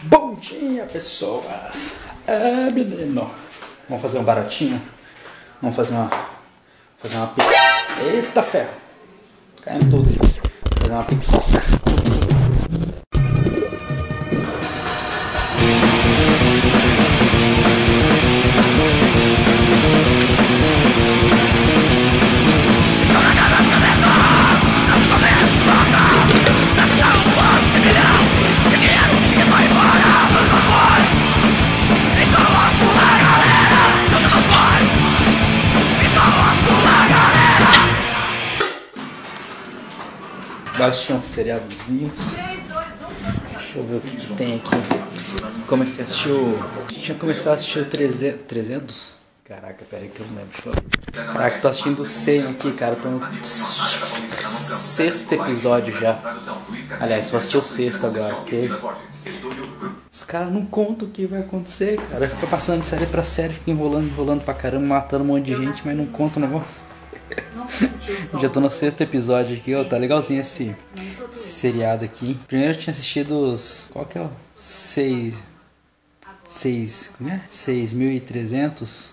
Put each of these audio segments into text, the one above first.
Bom dia, pessoas! É, menino. Vamos fazer um baratinho? Vamos fazer uma pipoca. Eita ferro! Caindo tudo. Fazer uma pipoca. Agora tinha uns seriadozinhos. Deixa eu ver o que tem aqui. Comecei a assistir tinha começado a assistir o 300? Caraca, pera aí que eu não lembro. Caraca, tô assistindo o 100 aqui, cara. Tô no 6º episódio já. Aliás, vou assistir o 6º agora, porque os caras não contam o que vai acontecer, cara. Fica passando de série pra série, fica enrolando pra caramba, matando um monte de gente, mas não conta o negócio. Já tô no 6º episódio aqui, ó, tá legalzinho esse seriado aqui. Primeiro eu tinha assistido os... Qual que é o? 6.300?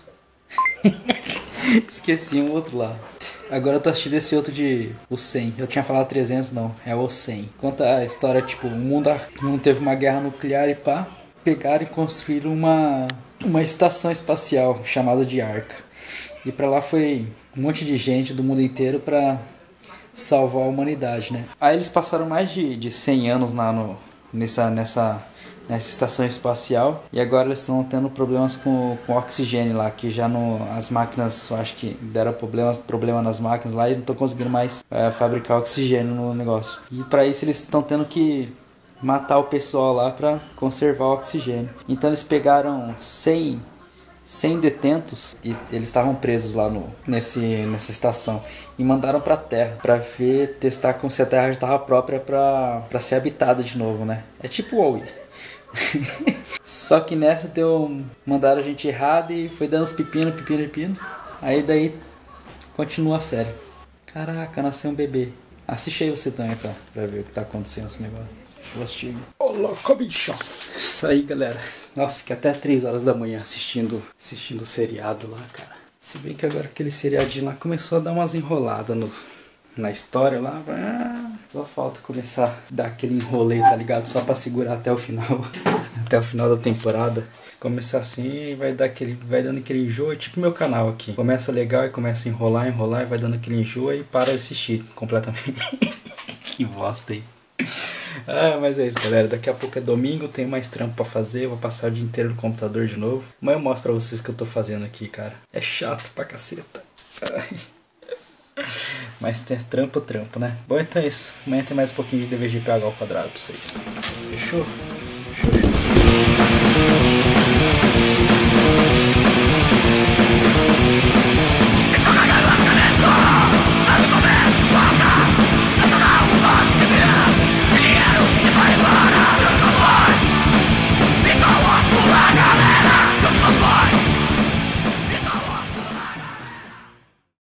Esqueci um outro lá. Agora eu tô assistindo esse outro de... O 100. Eu tinha falado 300, não. É o 100. Conta a história, tipo, o mundo teve uma guerra nuclear e pá. Pegaram e construíram uma estação espacial chamada de Arca. E pra lá foi um monte de gente do mundo inteiro pra salvar a humanidade, né? Aí eles passaram mais de 100 anos lá nessa estação espacial. E agora eles estão tendo problemas com oxigênio lá. Que já as máquinas, eu acho que deram problema nas máquinas lá. E não estão conseguindo mais fabricar oxigênio no negócio. E pra isso eles estão tendo que matar o pessoal lá pra conservar o oxigênio. Então eles pegaram 100 detentos e eles estavam presos lá nessa estação e mandaram pra Terra pra testar se a Terra já estava própria pra ser habitada de novo, né? É tipo WoW. Só que nessa mandaram a gente errado e foi dando uns pepino. Aí daí continua a série. Caraca, nasceu um bebê. Assiste aí você também pra ver o que tá acontecendo nesse negócio. Vou assistir. Ô, louco, bicho. Isso aí, galera. Nossa, fiquei até 3 horas da manhã assistindo o seriado lá, cara. Se bem que agora aquele seriadinho lá começou a dar umas enroladas na história lá. Só falta começar a dar aquele enrolê, tá ligado? Só pra segurar até o final. Até o final da temporada. Se começar assim, vai dando aquele enjoo. É tipo meu canal aqui. Começa legal e começa a enrolar e vai dando aquele enjoo e para de assistir completamente. Que bosta aí. Mas é isso, galera. Daqui a pouco é domingo, tem mais trampo pra fazer. Vou passar o dia inteiro no computador de novo. Mas eu mostro pra vocês o que eu tô fazendo aqui, cara. É chato pra caceta. Mas tem trampo, né? Bom, então é isso. Amanhã tem mais um pouquinho de DVG PH ao quadrado pra vocês. Fechou? Fechou.